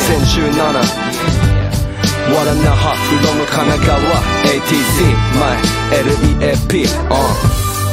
先週7わらなは from 神奈川 ATC 前 LEAP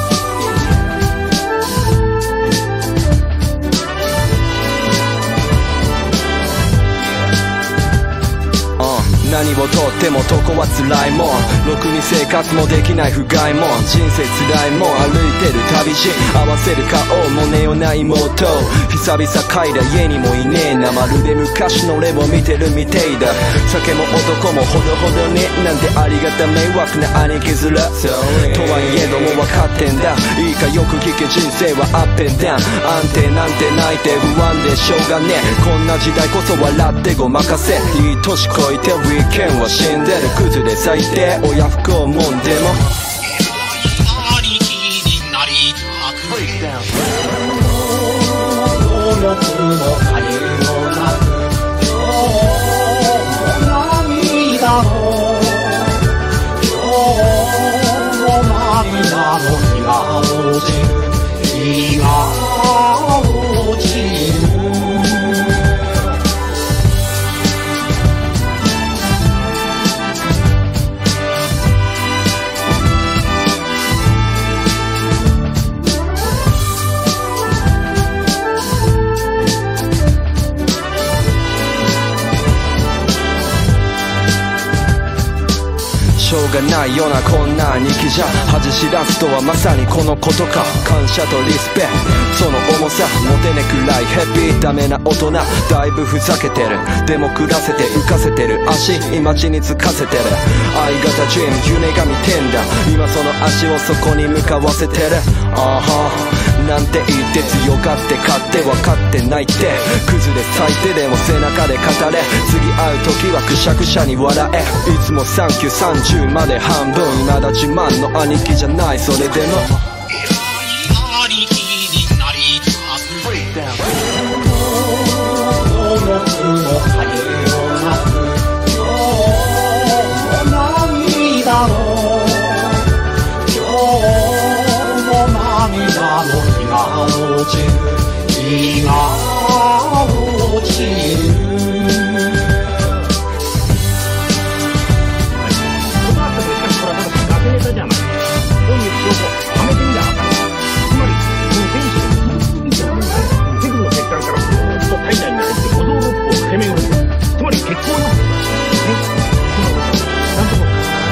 何をとっても男は辛いもんろくに生活もできない不甲斐もん人生辛いもん歩いてる旅路合わせる顔もねよない妹久々帰りゃ家にもいねえなまるで昔の俺を見てるみてえだ酒も男もほどほどになんてありがた迷惑な兄貴面とはいえども分かってんだいいかよく聞け人生はアップンダウン安定なんてないて不安でしょうがねえこんな時代こそ笑ってごまかせいい年こいて剣は死んでるクズで最低親不孝もんでもありきになりたく努力も借りもなく今日も涙の今日も涙の日が落ちる日が落ちるしょうがないよなこんな兄貴じゃ恥知らずとはまさにこのことか感謝とリスペその重さ持てねくらいヘビーダメな大人だいぶふざけてるでも暮らせて浮かせてる足今地につかせてる相方ジム夢が見てんだ今その足をそこに向かわせてるあはなんて言って強がって勝って分かってないってクズで最低でも背中で語れ次会う時はくしゃくしゃに笑えいつもサンキュー30まで半分未だ自慢の兄貴じゃないそれでも兄貴になりたく努力も借りもなく今日も涙の今日も涙の日が落ちる日が落ちるじゃない本日証拠はめてみりゃ分かるつまりこの天使の鈴みたいなものが手首の血管からずーっと体内に入って五臓六腑を攻めるつまり血行よなんとも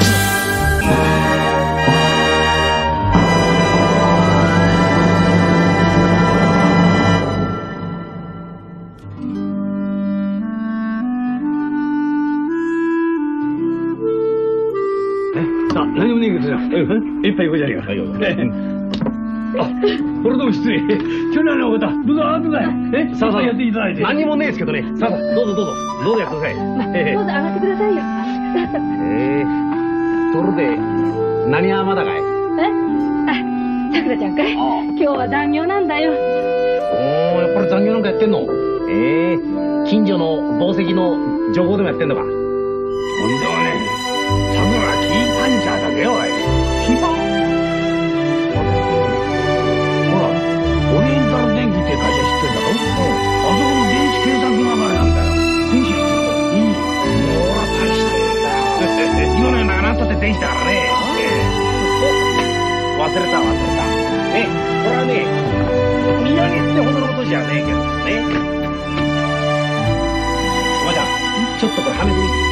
何もねえけどさ、一杯ごじゃねえか。あ、これどうも失礼。去年の方、どうぞ、どうぞ。さあさあやっていただいて。何もねえですけどね。さあさあ、どうぞどうぞ。どうぞやってください。 どうぞ上がってくださいよ。 それで、何はまだかい？ さくらちゃんかい？今日は残業なんだよ。 やっぱり残業なんかやってんの？近所の宝石の情報でもやってんのか？ほんとはね。さくらキーパンチャーだけよ、おい。キーパン？ほら、オリエンタル電機って会社知ってんだろ？あそこの電子計算機係なんだよ。電子やってるんだ。ほら、大したもんだよ。今のようななんたって電子だからね。忘れた。これはね、土産ってほどのことじゃねえけどね。おばちゃん、ちょっとこれはめてみて。